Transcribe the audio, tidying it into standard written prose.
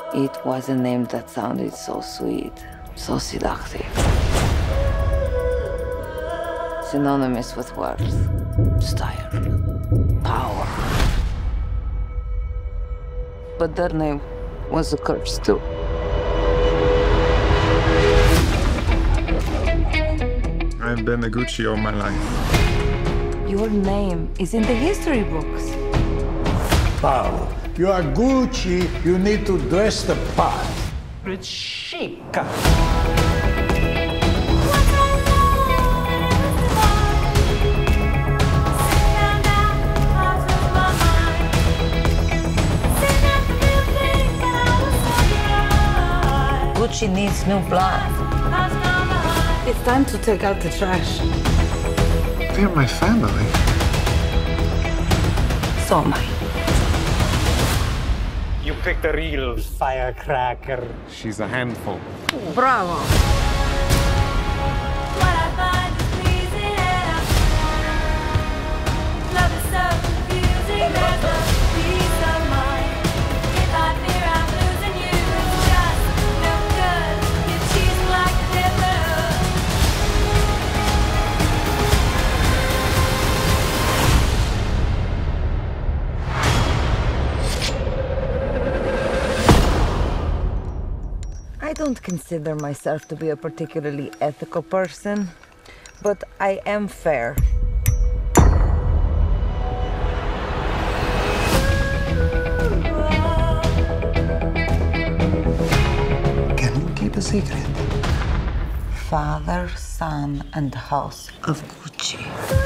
It was a name that sounded so sweet, so seductive. Synonymous with worth, style, power. But that name was a curse too. I've been a Gucci all my life. Your name is in the history books. Paolo, you are Gucci, you need to dress the part. It's chic. Gucci needs new blood. It's time to take out the trash. They're my family. So am I. You picked a real firecracker. She's a handful. Bravo. I don't consider myself to be a particularly ethical person, but I am fair. Can you keep a secret? Father, son, and house of Gucci.